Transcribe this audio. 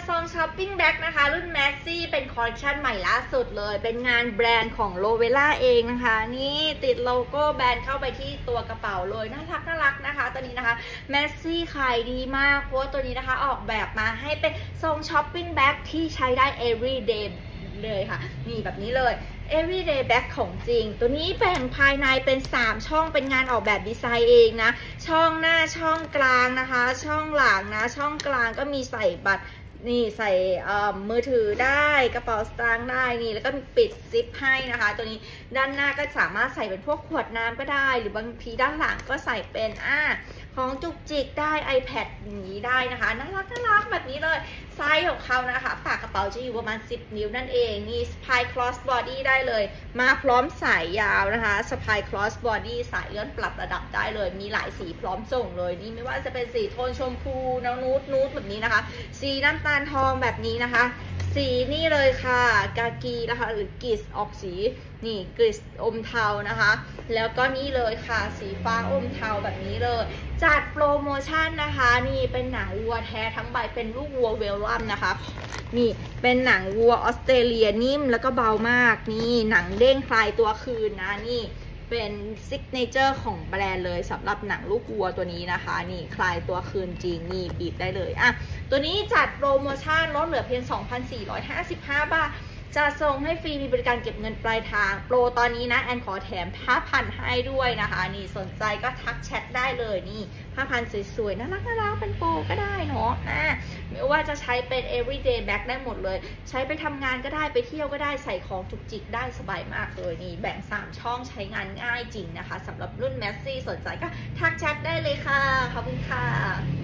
ซองช้อปปิ้งแบ็กนะคะรุ่นแมสซี่เป็นคอลเลคชันใหม่ล่าสุดเลยเป็นงานแบรนด์ของโลเวล่าเองนะคะนี่ติดโลโก้แบรนด์เข้าไปที่ตัวกระเป๋าเลยน่ารักนะคะตัวนี้นะคะแมสซี่ขายดีมากเพราะตัวนี้นะคะออกแบบมาให้เป็นซองช้อปปิ้งแบ็กที่ใช้ได้ everyday เลยค่ะนี่แบบนี้เลย everyday bag ของจริงตัวนี้แบ่งภายในเป็น3ช่องเป็นงานออกแบบดีไซน์เองนะช่องหน้าช่องกลางนะคะช่องหลังนะช่องกลางก็มีใส่บัตรนี่ใส่มือถือได้กระเป๋าสตางค์ได้นี่แล้วก็มีปิดซิปให้นะคะตัวนี้ด้านหน้าก็สามารถใส่เป็นพวกขวดน้ำก็ได้หรือบางทีด้านหลังก็ใส่เป็นของจุกจิกได้ iPad อย่างนี้ได้นะคะน่ารักแบบนี้เลยไซส์ของเขานะคะปากกระเป๋าจะอยู่ประมาณ10 นิ้วนั่นเองนี่สะพาย cross body ได้เลยมาพร้อมสายยาวนะคะสะพาย cross body สายเลื่อนปรับระดับได้เลยมีหลายสีพร้อมส่งเลยนี่ไม่ว่าจะเป็นสีโทนชมพูนูดแบบนี้นะคะสีน้ำตาลทองแบบนี้นะคะสีนี่เลยค่ะกากีนะคะหรือกริสออกสีนี่กริสอมเทานะคะแล้วก็นี่เลยค่ะสีฟ้าอมเทาแบบนี้เลยจัดโปรโมชั่นนะคะนี่เป็นหนังวัวแท้ทั้งใบเป็นลูกวัวเวลลัมนะคะนี่เป็นหนังวัวออสเตรเลียนิ่มแล้วก็เบามากนี่หนังเด้งคลายตัวคืนนะนี่เป็นซิกเนเจอร์ของแบรนด์เลยสำหรับหนังลูกวัวตัวนี้นะคะนี่คลายตัวคืนจริงนี่บีบได้เลยตัวนี้จัดโปรโมชั่นลดเหลือเพียง 2,455 บาทจะส่งให้ฟรีมีบริการเก็บเงินปลายทางโปรตอนนี้นะแอนขอแถมผ้าพันให้ด้วยนะคะนี่สนใจก็ทักแชทได้เลยนี่ผ้าพันสวยๆน่ารักเป็นโปรก็ได้เนาะไม่ว่าจะใช้เป็น everyday bag ได้หมดเลยใช้ไปทำงานก็ได้ไปเที่ยวก็ได้ใส่ของจุกจิกได้สบายมากเลยนี่แบ่ง3ช่องใช้งานง่ายจริงนะคะสำหรับรุ่นแมสซี่สนใจก็ทักแชทได้เลยค่ะขอบคุณค่ะ